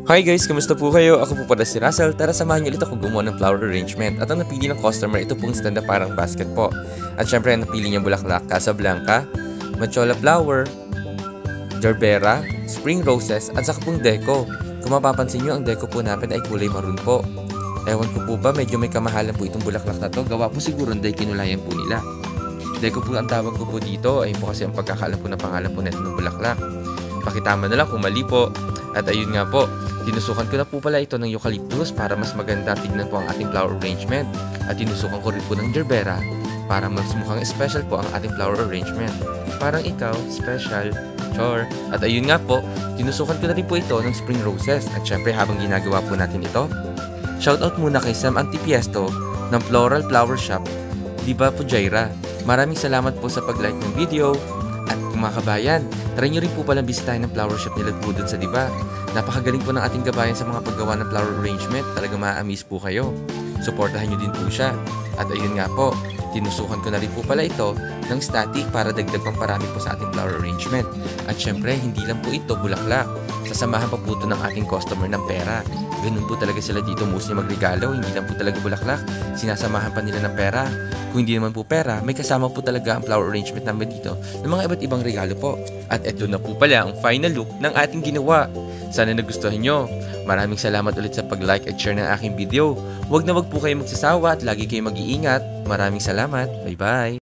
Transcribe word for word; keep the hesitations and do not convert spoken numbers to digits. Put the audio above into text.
Hi guys, kamusta po kayo? Ako po pala si Russell. Tara samahan niyo ulit ako gumawa ng flower arrangement. At ang napili ng customer, ito pong stand na parang basket po. At syempre ang napili niya bulaklak, Casablanca, Machola flower, Gerbera, Spring Roses, at saka pong deco. Kung mapapansin niyo, ang deco po namin ay kulay maroon po. Ewan ko po ba, medyo may kamahalan po itong bulaklak na to. Gawa po siguro dahil kinulayan po nila. Deco po ang tawag ko po dito, ay po kasi ang pagkakalam po na pangalan po neto ng bulaklak. Pakitama na lang kung mali po. At ayun nga po, tinusukan ko na po pala ito ng eucalyptus para mas maganda tignan po ang ating flower arrangement. At tinusukan ko rin po ng gerbera para mas mukhang special po ang ating flower arrangement. Parang ikaw, special, chore. At ayun nga po, tinusukan ko na rin po ito ng spring roses. At syempre habang ginagawa po natin ito, shoutout muna kay Sam Antipiesto ng Floral Flower Shop, Diba po Jaira. Maraming salamat po sa pag-like ng video. At kung mga kabayan, try nyo rin po palang bisitahin ng flower shop nila po dun sa Diba. Napakagaling po ng ating kabayan sa mga paggawa ng flower arrangement. Talaga ma-amaze po kayo. Suportahan nyo din po siya. At ayun nga po, tinusukan ko na rin po pala ito ng static para dagdag pang parami po sa ating flower arrangement. At syempre, hindi lang po ito bulaklak. Sasamahan pa po ito ng ating customer ng pera. Ganun po talaga sila dito mostly magregalo. Hindi lang po talaga bulaklak. Sinasamahan pa nila ng pera. Kung hindi naman po pera, may kasama po talaga ang flower arrangement namin dito ng mga iba't ibang regalo po. At ito na po pala ang final look ng ating ginawa. Sana nagustuhan nyo. Maraming salamat ulit sa pag-like at share ng aking video. Huwag na wag po kayo magsasawa at lagi kayo mag-iingat. Maraming salamat. Bye-bye!